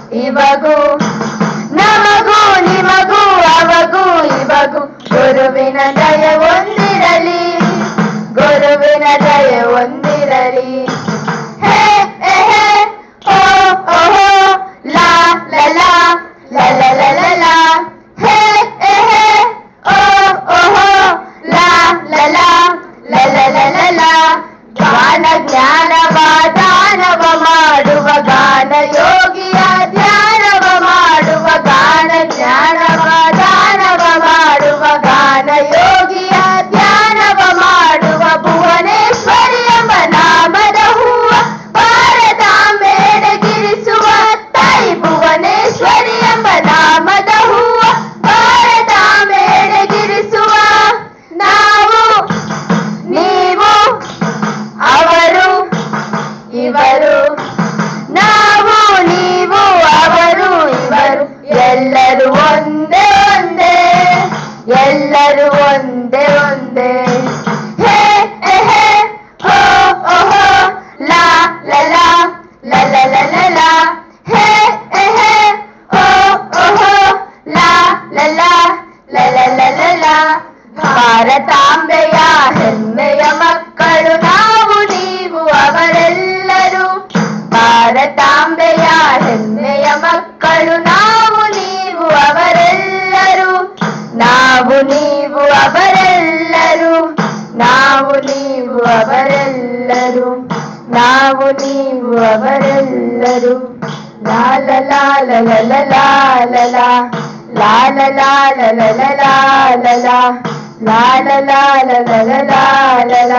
ಇವಗೂ ನಮಗೂ ನಿಮಗೂ ಅವಗೂ ಇವಗೂ ಗುರುವಿನ ದಯೆ ಒಂದಿರಲಿ, ಗುರುವಿನ ದಯೆ ಒಂದಿರಲಿ. ಹೇ ಹೇ ಓ ಓಹೋ ಲಾ ಲಲಾ ಲಲಲಲಲಾ. ಹೇ ಹೇ ಓ ಓಹೋ ಲಾ ಲಲಾ ಲಲಲಲಲಾ. ಗಾನ ಜ್ಞಾನವ ದಾನವ ಮಾಡುವ ಗಾನ ಯೋಗಿಯ ಧ್ಯಾನವ ಮಾಡುವ ಗಾನ ಜ್ಞಾನವ ದಾನವ ಮಾಡುವ ಗಾನ ಯೋಗಿಯ ಧ್ಯಾನವ ಮಾಡುವ ಭುವನೇಶ್ವರಿ ಎಂಬ ನಾಮದ ಹೂವ ಭಾರತಾಂಬೆಡೆಗಿರಿಸುವ ತಾಯಿ ಭುವನೇಶ್ವರಿ ಎಂಬ ನಾಮದ ಹೂವ ಭಾರತಾಂಬೆಡೆಗಿರಿಸುವ ನಾವು ನೀವು ಅವರು ಇವರು, ನಾವು ನೀವು ಅವರು ಇವರು, ಎಲ್ಲರೂ ಒಂದೇ ಒಂದೇ, ಎಲ್ಲರೂ ಒಂದೇ ಒಂದೇ. ಹೇ ಹೇ ಓ ಓಹೋ ಲಾ ಲಲಾ ಲಲಲಲಲಾ. ಹೇ ಹೇ ಓ ಓಹೋ ಲಾ ಲಲಾ ಲಲಲಲಲಾ. ಭಾರತಾಂಬೆಯ ಹೆಮ್ಮೆಯ ಮಕ್ಕಳು ನಾವು ನೀವು ಅವರೆಲ್ಲರೂ, ಭಾರತಾಂಬೆಯ ಹೆಮ್ಮೆಯ ಮಕ್ಕಳು ನಾವು ನೀವು ಅವರೆಲ್ಲರೂ, ನಾವು ನೀವು ಅವರೆಲ್ಲರೂ, ನಾವು ನೀವು ಅವರೆಲ್ಲರೂ, ನಾವು ನೀವು ಅವರೆಲ್ಲರೂ. ಲಾಲ ಲಾಲ ಲಲ ಲಾಲ ಲಾಲ ಲಾಲ ಲಲ ಲಾಲ ಲಾಲ ಲಾಲ ಲಲ ಲಾಲ.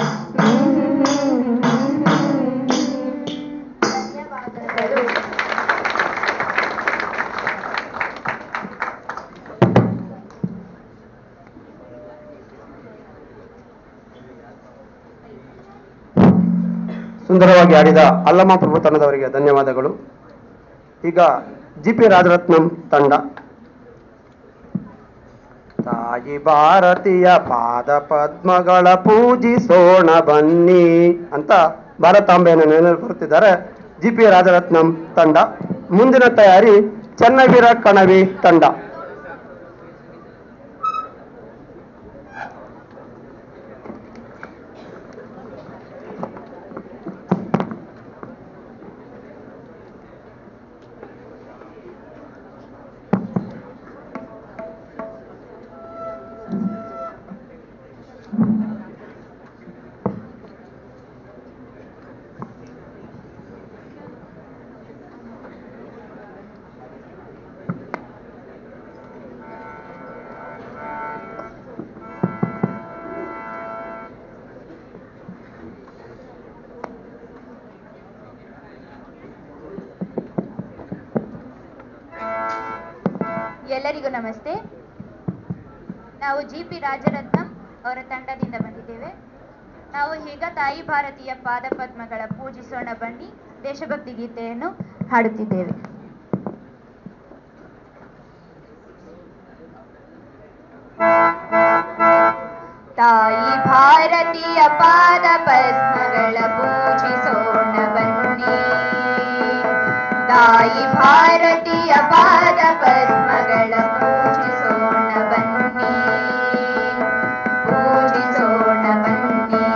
ಸುಂದರವಾಗಿ ಆಡಿದ ಅಲ್ಲಮ್ಮ ಪ್ರಭು ತಂಡದವರಿಗೆ ಧನ್ಯವಾದಗಳು. ಈಗ ಜಿಪಿ ರಾಜರತ್ನಂ ತಂಡ. ತಾಯಿ ಭಾರತೀಯ ಪಾದ ಪದ್ಮಗಳ ಪೂಜಿಸೋಣ ಬನ್ನಿ ಅಂತ ಭಾರತಾಂಬೆಯನ್ನು ನೆನಪುತ್ತಿದ್ದಾರೆ ಜಿಪಿ ರಾಜರತ್ನಂ ತಂಡ. ಮುಂದಿನ ತಯಾರಿ ಚೆನ್ನವೀರ ಕಣವಿ ತಂಡ. ಎಲ್ಲರಿಗೂ ನಮಸ್ತೆ. ನಾವು ಜಿಪಿ ರಾಜರತ್ನಂ ಅವರ ತಂಡದಿಂದ ಬಂದಿದ್ದೇವೆ. ನಾವು ಈಗ ತಾಯಿ ಭಾರತೀಯ ಪಾದ ಪದ್ಮಗಳ ಪೂಜಿಸೋಣ ಬನ್ನಿ ದೇಶಭಕ್ತಿ ಗೀತೆಯನ್ನು ಹಾಡುತ್ತಿದ್ದೇವೆ. ತಾಯಿ ಭಾರತೀಯ ಪಾದ ಪದ್ಮಗಳ ಪೂಜಿಸೋಣ ಬನ್ನಿ, ತಾಯಿ ಭಾರತೀಯ ಪಾದ ಪದ್ಮಗಳ ಪೂಜಿಸೋಣ ಬನ್ನಿ, ಪೂಜಿಸೋಣ ಬನ್ನಿ.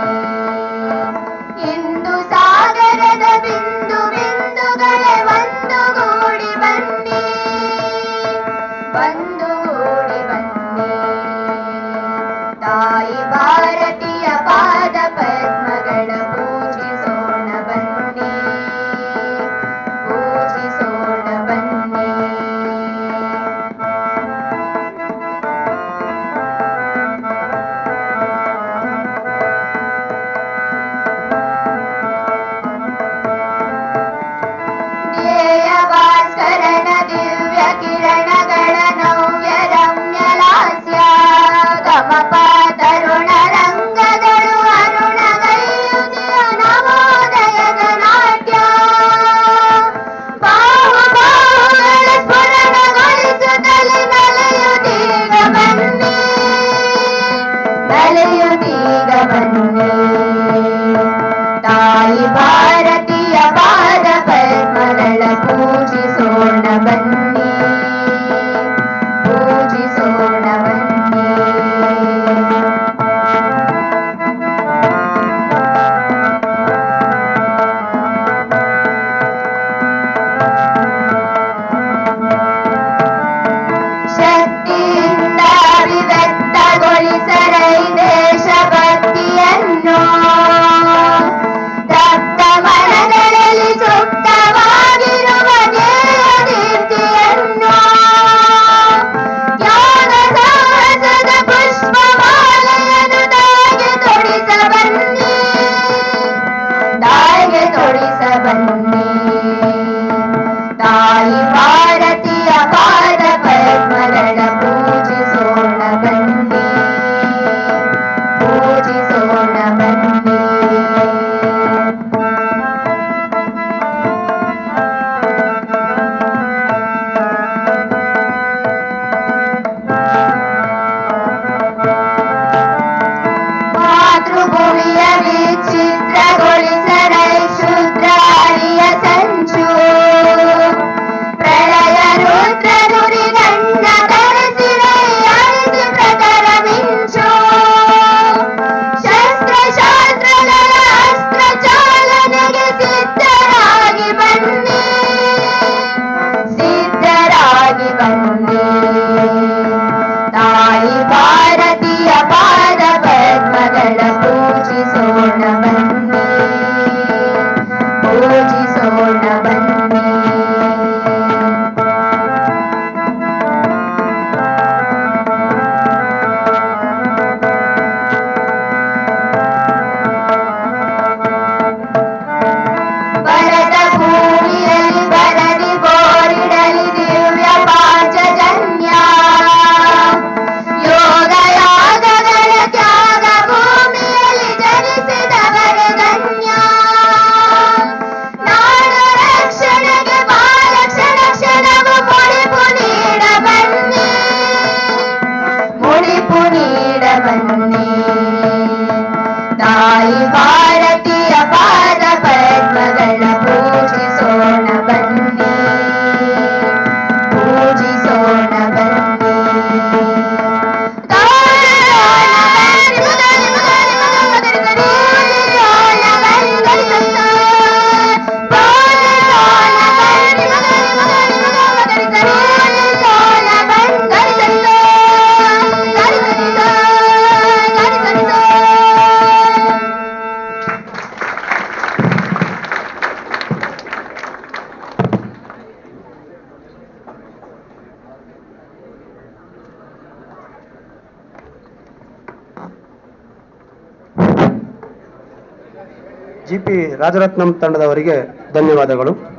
ಇಂದು ಸಾಗರದ ಬಿಂದು ಬಿಂದುಗಳೇ ಒಂದುಗೂಡಿ ಬನ್ನಿ, ಒಂದುಗೂಡಿ ಬನ್ನಿ. ತಾಯಿ ಭಾರತೀಯ ಪಾದ ಪದ್ಮಗಳ ಪೂಜಿಸೋಣ ಬನ್ನಿ, ಪೂಜಿಸೋಣ ಬನ್ನಿ. GP ರಾಜರತ್ನಂ ತಂಡದವರಿಗೆ ಧನ್ಯವಾದಗಳು.